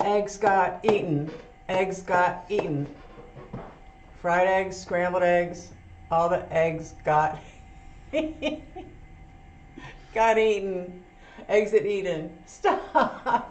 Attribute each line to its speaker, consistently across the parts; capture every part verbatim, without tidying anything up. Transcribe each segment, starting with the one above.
Speaker 1: Eggs got eaten. Eggs got eaten. Fried eggs, scrambled eggs, all the eggs got got eaten. Exit Eden. Stop.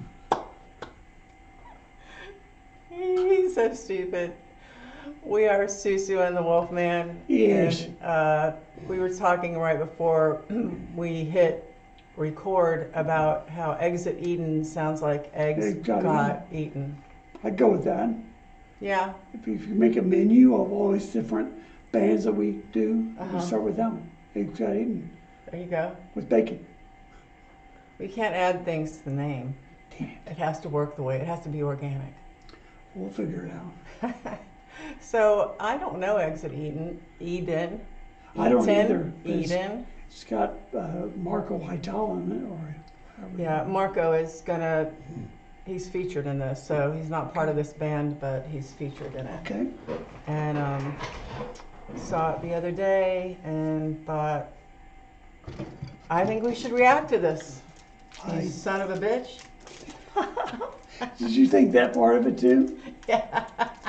Speaker 1: He's so stupid. We are Susu and the Wolfman.
Speaker 2: Yes.
Speaker 1: And, uh, we were talking right before we hit record about how Exit Eden sounds like eggs
Speaker 2: Egg got
Speaker 1: got eaten.
Speaker 2: I'd go with that.
Speaker 1: Yeah.
Speaker 2: If you, if you make a menu of all these different bands that we do,
Speaker 1: Uh-huh.
Speaker 2: we start with them. Eggs got eaten
Speaker 1: There you go.
Speaker 2: with bacon.
Speaker 1: We can't add things to the name.
Speaker 2: Damn it.
Speaker 1: It has to work the way, it has to be organic.
Speaker 2: We'll figure it out.
Speaker 1: So I don't know Exit Eden. Eden.
Speaker 2: I don't
Speaker 1: Eden,
Speaker 2: either. It's-
Speaker 1: Eden.
Speaker 2: It's got uh, Marco Hightower in it, or however you-
Speaker 1: Yeah, Marco is gonna, he's featured in this, so he's not part of this band, but he's featured in it.
Speaker 2: Okay.
Speaker 1: And um, saw it the other day and thought, I think we should react to this. You
Speaker 2: I,
Speaker 1: son of a bitch.
Speaker 2: did you think that part of it too?
Speaker 1: Yeah.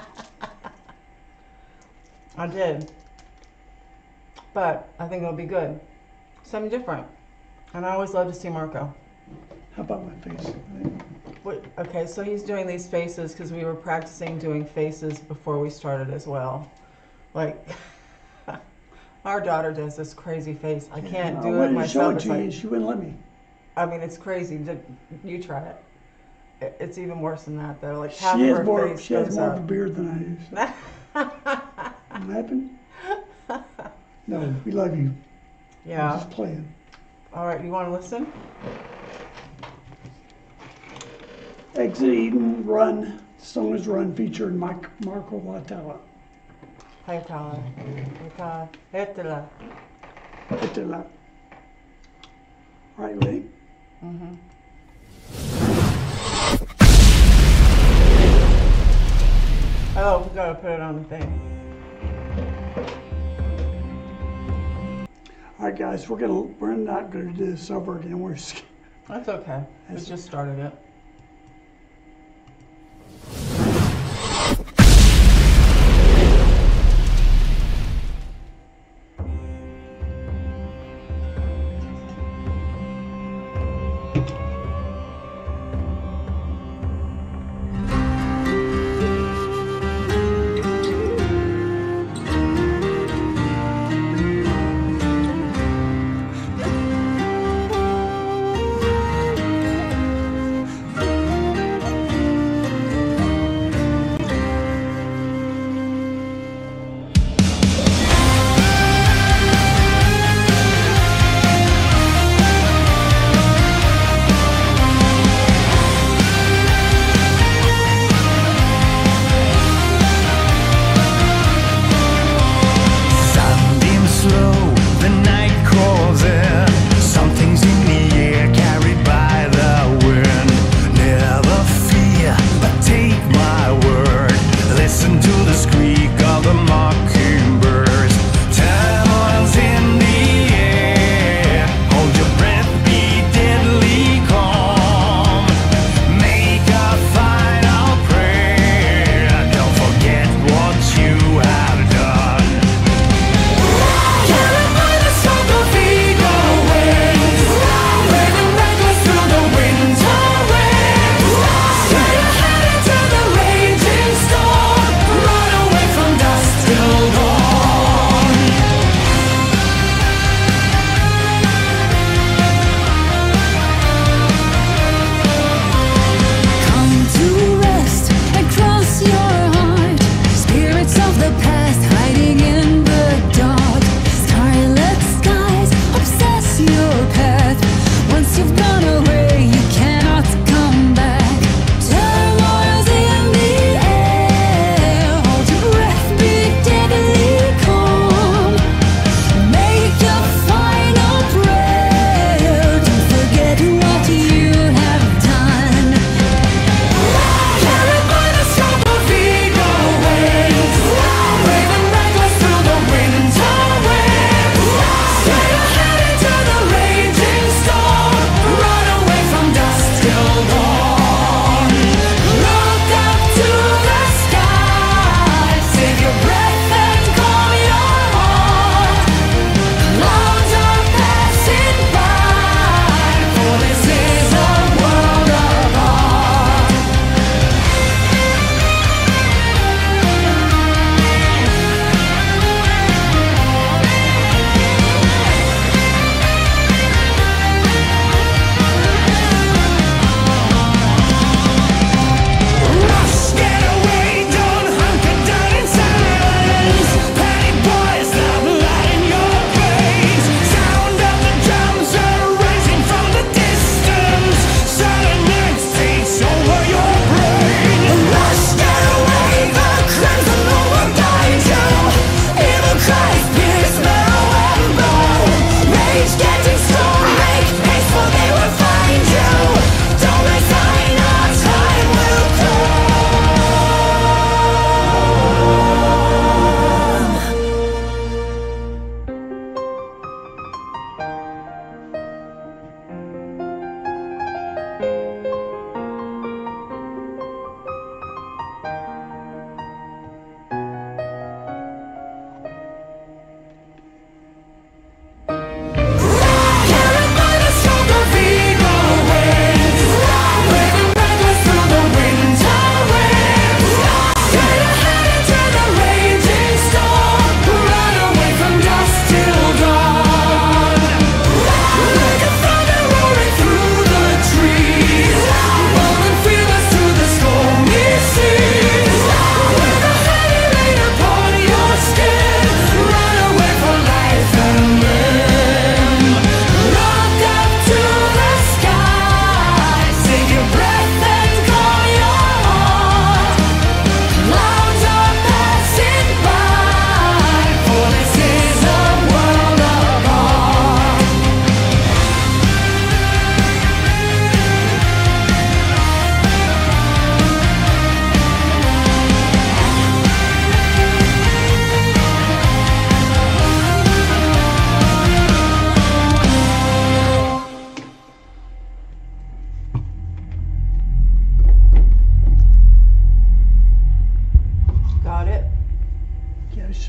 Speaker 1: I did. But I think it'll be good. Something different. And I always love to see Marco.
Speaker 2: How about my face?
Speaker 1: What, okay, so he's doing these faces because we were practicing doing faces before we started as well. Like, our daughter does this crazy face. I can't
Speaker 2: I
Speaker 1: do it
Speaker 2: wanted to
Speaker 1: myself.
Speaker 2: show it
Speaker 1: It's
Speaker 2: to you,
Speaker 1: like,
Speaker 2: and she wouldn't let me.
Speaker 1: I mean, it's crazy. Ju- You try it. It- It's even worse than that, though. Like half
Speaker 2: She
Speaker 1: of
Speaker 2: has
Speaker 1: her
Speaker 2: more.
Speaker 1: face
Speaker 2: She has
Speaker 1: goes
Speaker 2: more of a
Speaker 1: up.
Speaker 2: beard than I do. So. What happened? No, we love you. I'm
Speaker 1: Yeah.
Speaker 2: just playing.
Speaker 1: All right. You want to listen?
Speaker 2: Exit Eden, Run. The song is Run, featuring Mike, Marco Hightower.
Speaker 1: Hi, Tyler. Hi, Tyler. Hitler.
Speaker 2: Hit the lap. All right, ready?
Speaker 1: Mm-hmm. Oh, we gotta put it on the thing.
Speaker 2: All right, guys, we're gonna we're not gonna do this over again. We're just,
Speaker 1: That's okay. We
Speaker 2: That's-
Speaker 1: just started it.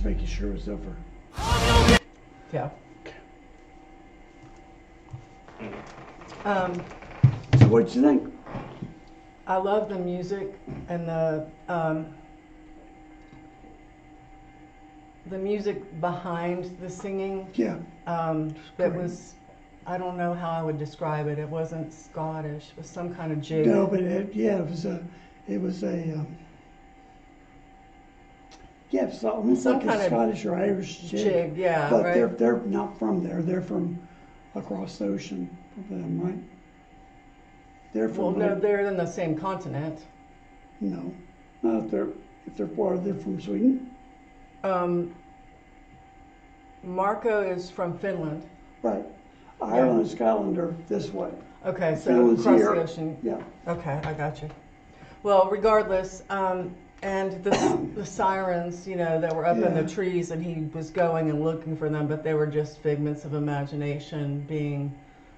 Speaker 2: making sure it's over.
Speaker 1: Yeah. Um,
Speaker 2: So what'd you think?
Speaker 1: I love the music and the um, the music behind the singing.
Speaker 2: Yeah.
Speaker 1: Um, that
Speaker 2: Great.
Speaker 1: was, I don't know how I would describe it. It wasn't Scottish. It was some kind of jig.
Speaker 2: No, but it, yeah, it was a, it was a, um, yeah, it's almost
Speaker 1: Some
Speaker 2: like
Speaker 1: kind
Speaker 2: a
Speaker 1: of
Speaker 2: Scottish or Irish jig.
Speaker 1: Jig, yeah,
Speaker 2: But
Speaker 1: right.
Speaker 2: they're they're not from there. They're from across the ocean from them, right? They're
Speaker 1: Well,
Speaker 2: from
Speaker 1: no,
Speaker 2: like-
Speaker 1: they're in the same continent.
Speaker 2: no, not if they're if they're part. They're from Sweden,
Speaker 1: Um, Marco is from Finland.
Speaker 2: right? Ireland and Scotland are this way.
Speaker 1: Okay, so
Speaker 2: Finland's
Speaker 1: across
Speaker 2: here.
Speaker 1: the ocean.
Speaker 2: Yeah.
Speaker 1: Okay, I got you. Well, regardless, um, and the, the sirens, you know, that were up in
Speaker 2: Yeah.
Speaker 1: the trees, and he was going and looking for them, but they were just figments of imagination, being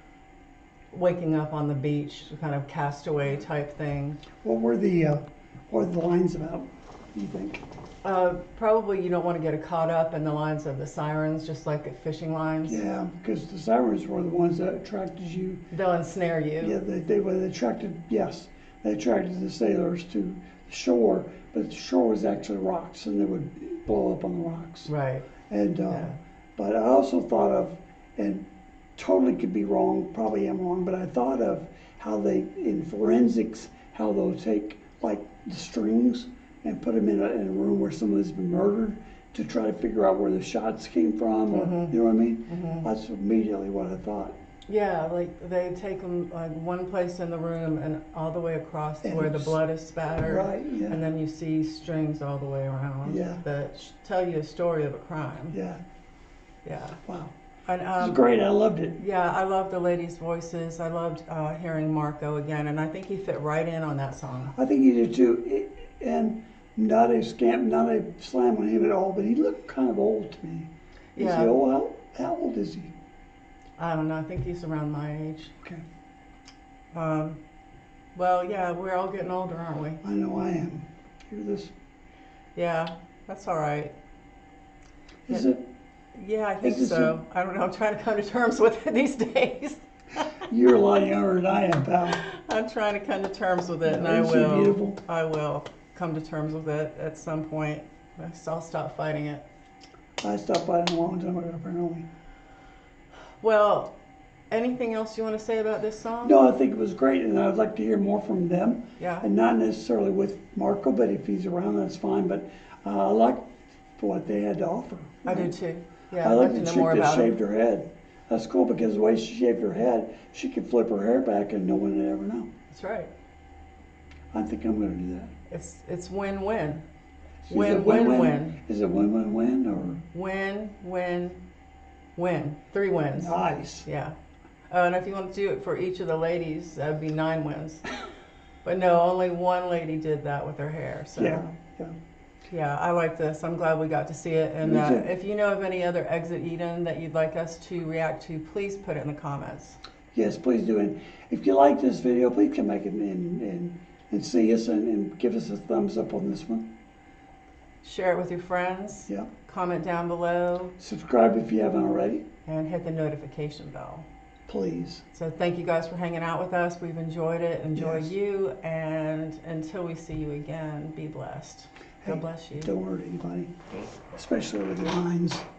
Speaker 1: waking up on the beach, kind of castaway type thing.
Speaker 2: What were the uh, what were the lines about? Do you think?
Speaker 1: Uh, probably you don't want to get caught up in the lines of the sirens, just like at fishing lines.
Speaker 2: Yeah, because the sirens were the ones that attracted you.
Speaker 1: They'll ensnare you.
Speaker 2: Yeah, they they were they attracted. Yes, they attracted the sailors to the shore, but the shore was actually rocks, and they would blow up on the rocks.
Speaker 1: Right.
Speaker 2: And uh,
Speaker 1: Yeah.
Speaker 2: but I also thought of, and totally could be wrong, probably am wrong, but I thought of how they in forensics how they'll take like the strings and put them in a, in a room where someone's been murdered to try to figure out where the shots came from, or
Speaker 1: Mhm.
Speaker 2: you know what I mean?
Speaker 1: Mhm.
Speaker 2: That's immediately what I thought.
Speaker 1: Yeah, like they take them like one place in the room and all the way across to
Speaker 2: And
Speaker 1: where the
Speaker 2: it's-
Speaker 1: blood is spattered.
Speaker 2: Right? Yeah.
Speaker 1: And then you see strings all the way around
Speaker 2: Yeah.
Speaker 1: that sh- tell you a story of a crime.
Speaker 2: Yeah.
Speaker 1: Yeah.
Speaker 2: Wow.
Speaker 1: And
Speaker 2: It was
Speaker 1: um,
Speaker 2: great. I loved it.
Speaker 1: yeah, I loved the ladies' voices. I loved uh, hearing Marco again, and I think he fit right in on that song.
Speaker 2: I think he did too. It, and not a scam, not a slam on him at all, but he looked kind of old to me. Is
Speaker 1: Yeah.
Speaker 2: he old? How, how old is he?
Speaker 1: I don't know. I think he's around my age.
Speaker 2: Okay.
Speaker 1: Um, well, yeah, we're all getting older, aren't we?
Speaker 2: I know I am. Hear this?
Speaker 1: Yeah, that's all right.
Speaker 2: Is
Speaker 1: Yeah.
Speaker 2: it?
Speaker 1: Yeah, I think
Speaker 2: Is this
Speaker 1: so. I don't know. I'm trying to come to terms with it these days.
Speaker 2: You're a lot younger than I am, pal.
Speaker 1: I'm trying to come to terms with it, and I
Speaker 2: Isn't she
Speaker 1: will.
Speaker 2: beautiful?
Speaker 1: I will come to terms with it at some point. I'll stop fighting it.
Speaker 2: I stopped by in a long time ago, apparently.
Speaker 1: Well, anything else you want to say about this song?
Speaker 2: No, I think it was great, and I'd like to hear more from them.
Speaker 1: Yeah.
Speaker 2: And not necessarily with Marco, but if he's around, that's fine. But uh, I like what they had to offer.
Speaker 1: I do too. Yeah,
Speaker 2: I
Speaker 1: I'd
Speaker 2: like
Speaker 1: like
Speaker 2: the
Speaker 1: to know
Speaker 2: chick
Speaker 1: more
Speaker 2: that
Speaker 1: about
Speaker 2: shaved
Speaker 1: it.
Speaker 2: her head. That's cool because the way she shaved her head, she could flip her hair back and no one would ever know.
Speaker 1: That's right.
Speaker 2: I think I'm going to do that.
Speaker 1: It's it's win-win.
Speaker 2: Is it
Speaker 1: Win, win, win.
Speaker 2: Is it win, win, win, or
Speaker 1: Win, win, win. Three wins.
Speaker 2: nice?
Speaker 1: Yeah. Oh, and if you want to do it for each of the ladies, that would be nine wins. But no, only one lady did that with her hair. So
Speaker 2: Yeah, yeah.
Speaker 1: yeah, I like this. I'm glad we got to see it. And
Speaker 2: Me
Speaker 1: uh,
Speaker 2: too.
Speaker 1: if you know of any other Exit Eden that you'd like us to react to, please put it in the comments.
Speaker 2: Yes, please do. And if you like this video, please come back and and, and, and see us and, and give us a thumbs up on this one.
Speaker 1: Share it with your friends.
Speaker 2: Yeah.
Speaker 1: Comment down below
Speaker 2: Subscribe if you haven't already,
Speaker 1: and hit the notification bell.
Speaker 2: please.
Speaker 1: So thank you guys for hanging out with us. We've enjoyed it. Enjoy
Speaker 2: Yes.
Speaker 1: you. And until we see you again, be blessed.
Speaker 2: Hey,
Speaker 1: God bless you.
Speaker 2: Don't hurt anybody, especially with your lines.